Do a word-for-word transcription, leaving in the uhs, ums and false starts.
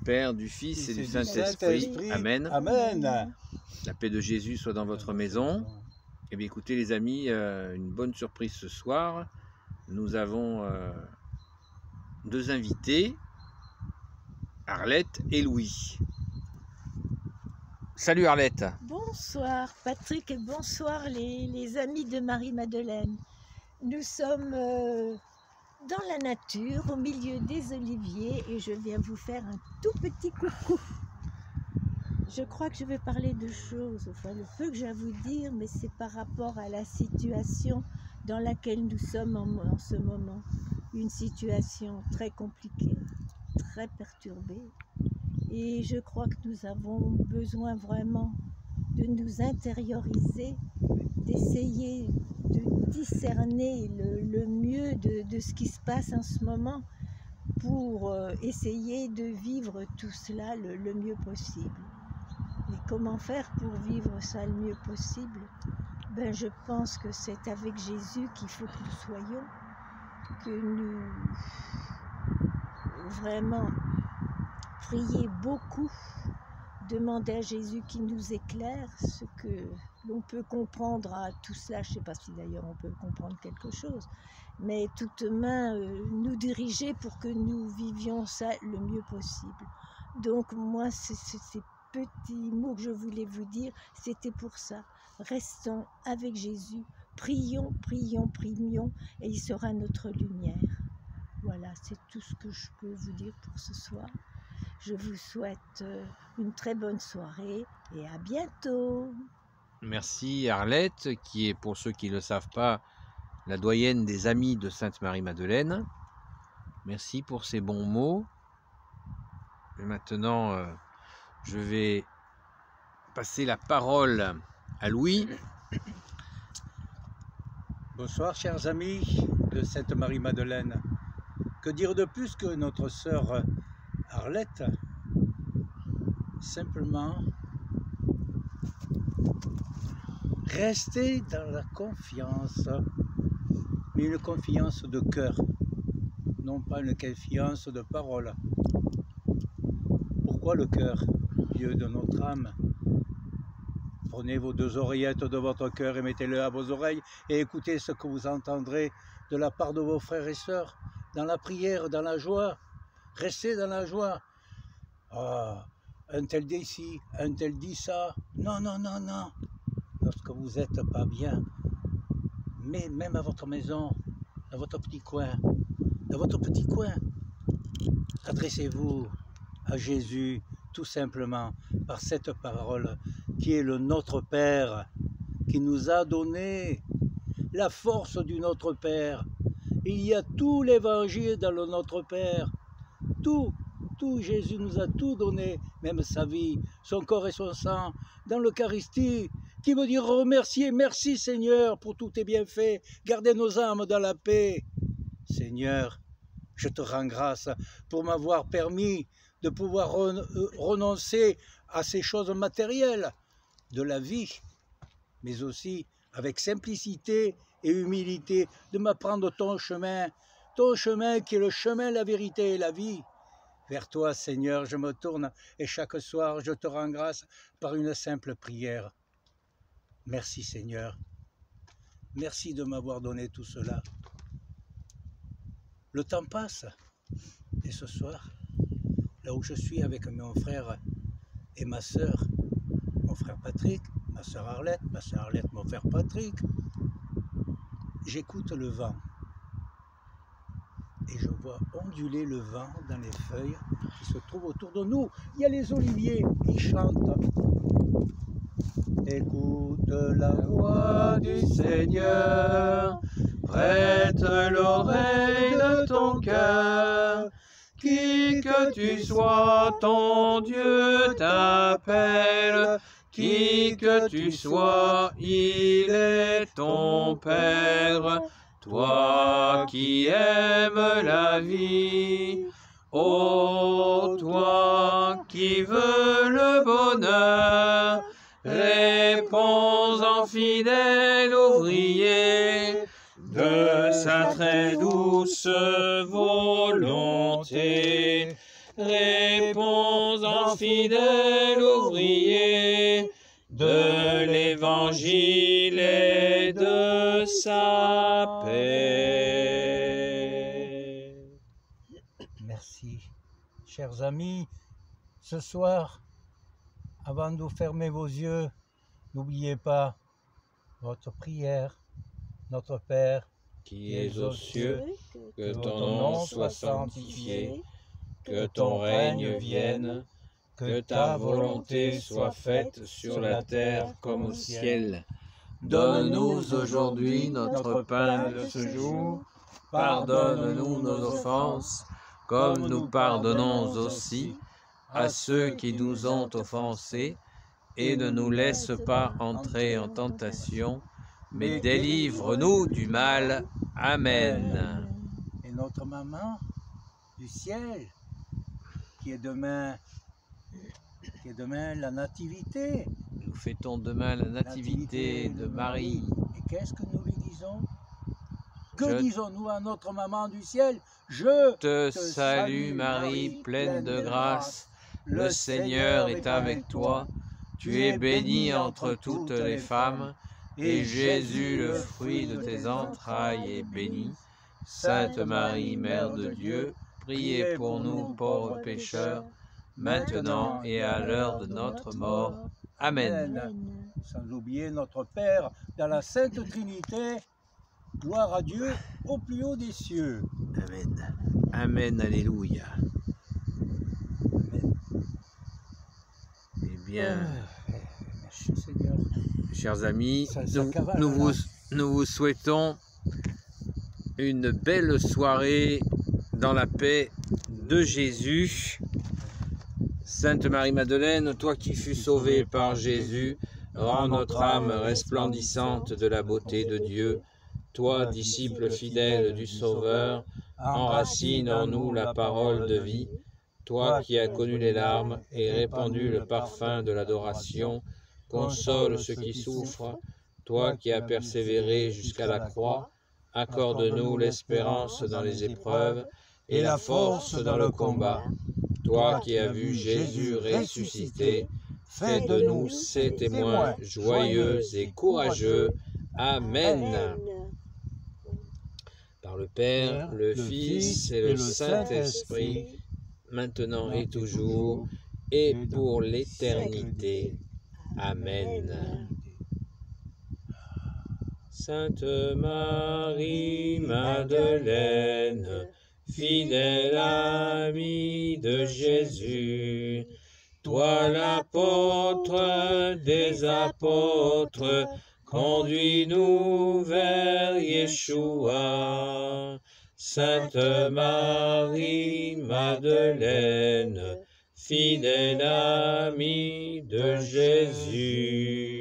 Père, du Fils et du Saint-Esprit. Saint-Esprit. Amen. Amen. La paix de Jésus soit dans votre maison. Eh bien, écoutez, les amis, euh, une bonne surprise ce soir. Nous avons euh, deux invités, Arlette et Louis. Salut Arlette. Bonsoir Patrick et bonsoir les, les amis de Marie-Madeleine. Nous sommes euh, dans la nature, au milieu des oliviers, et je viens vous faire un tout petit coucou. Je crois que je vais parler de choses, enfin le peu que j'ai à vous dire, mais c'est par rapport à la situation dans laquelle nous sommes en, en ce moment. Une situation très compliquée, très perturbée. Et je crois que nous avons besoin vraiment de nous intérioriser, d'essayer de discerner le, le mieux de, de ce qui se passe en ce moment pour euh, essayer de vivre tout cela le, le mieux possible. Et comment faire pour vivre ça le mieux possible? Ben, je pense que c'est avec Jésus qu'il faut que nous soyons, que nous vraiment prier beaucoup, demander à Jésus qu'il nous éclaire ce que l'on peut comprendre à tout cela. Je ne sais pas si d'ailleurs on peut comprendre quelque chose, mais tout de même euh, nous diriger pour que nous vivions ça le mieux possible. Donc moi, c'est ces petits mots que je voulais vous dire, c'était pour ça. Restons avec Jésus, prions, prions, prions, et il sera notre lumière. Voilà, c'est tout ce que je peux vous dire pour ce soir. Je vous souhaite une très bonne soirée et à bientôt. Merci Arlette, qui est, pour ceux qui ne le savent pas, la doyenne des amis de Sainte Marie-Madeleine. Merci pour ces bons mots. Et maintenant, euh, je vais passer la parole à Louis. Bonsoir chers amis de Sainte Marie-Madeleine. Que dire de plus que notre sœur Arlette? Simplement rester dans la confiance, mais une confiance de cœur, non pas une confiance de parole. Pourquoi le cœur, Dieu de notre âme? Prenez vos deux oreillettes de votre cœur et mettez-le à vos oreilles et écoutez ce que vous entendrez de la part de vos frères et sœurs, dans la prière, dans la joie. Restez dans la joie. Ah, un tel dit ci, un tel dit ça. Non, non, non, non. Lorsque vous n'êtes pas bien, mais même à votre maison, dans votre petit coin, dans votre petit coin, adressez-vous à Jésus tout simplement par cette parole qui est le Notre Père, qui nous a donné la force du Notre Père. Il y a tout l'évangile dans le Notre Père. Tout, tout, Jésus nous a tout donné, même sa vie, son corps et son sang, dans l'Eucharistie, qui veut dire remercier, merci Seigneur pour tous tes bienfaits, gardez nos âmes dans la paix. Seigneur, je te rends grâce pour m'avoir permis de pouvoir renoncer à ces choses matérielles de la vie, mais aussi avec simplicité et humilité, de m'apprendre ton chemin, ton chemin qui est le chemin, la vérité et la vie. Vers toi, Seigneur, je me tourne et chaque soir, je te rends grâce par une simple prière. Merci, Seigneur. Merci de m'avoir donné tout cela. Le temps passe et ce soir, là où je suis avec mon frère et ma sœur, mon frère Patrick, ma sœur Arlette, ma sœur Arlette, mon frère Patrick, j'écoute le vent. Et je vois onduler le vent dans les feuilles qui se trouvent autour de nous. Il y a les oliviers qui chantent. Écoute la voix du Seigneur, prête l'oreille de ton cœur. Qui que tu sois, ton Dieu t'appelle. Qui que tu sois, il est ton Père. Toi qui aimes la vie, ô toi qui veux le bonheur, réponds en fidèle ouvrier de sa très douce volonté. Réponds grand fidèle ouvrier de l'Évangile et de sa paix. Merci. Chers amis, ce soir, avant de vous fermer vos yeux, n'oubliez pas votre prière. Notre Père, Qui es aux cieux, que ton nom soit sanctifié, que ton règne vienne, que ta volonté soit faite sur la terre comme au ciel. Donne-nous aujourd'hui notre pain de ce jour. Pardonne-nous nos offenses, comme nous pardonnons aussi à ceux qui nous ont offensés, et ne nous laisse pas entrer en tentation, mais délivre-nous du mal. Amen. Et notre maman du ciel, qui est demain, qui est demain la nativité. Nous fêtons demain la nativité de Marie. Et qu'est-ce que nous lui disons? Que Je disons-nous à notre maman du ciel? Je te salue Marie, pleine de grâce. Le Seigneur est avec toi. Tu es bénie entre toutes les femmes, et Jésus, le fruit de tes entrailles, est béni. Sainte Marie, Mère de Dieu, priez pour nous pauvres pécheurs, maintenant et à l'heure de notre mort. Amen. Sans oublier notre Père dans la Sainte Trinité. Gloire à Dieu au plus haut des cieux. Amen. Amen, alléluia. Amen. Eh bien, Merci Seigneur. chers amis, Ça- ça nous, cavale, nous là. vous, nous vous souhaitons une belle soirée dans la paix de Jésus. Sainte Marie-Madeleine, toi qui fus sauvée par Jésus, rends notre âme resplendissante de la beauté de Dieu. Toi, disciple fidèle du Sauveur, enracine en nous la parole de vie. Toi qui as connu les larmes et répandu le parfum de l'adoration, console ceux qui souffrent. Toi qui as persévéré jusqu'à la croix, accorde-nous l'espérance dans les épreuves et la force dans le combat. Toi qui as vu Jésus ressuscité, fais de nous ses témoins joyeux et courageux. Amen. Par le Père, le Fils et le Saint-Esprit, maintenant et toujours, et pour l'éternité. Amen. Sainte Marie-Madeleine, fidèle amie de Jésus, toi l'apôtre des apôtres, conduis-nous vers Yeshua. Sainte Marie-Madeleine, fidèle amie de Jésus.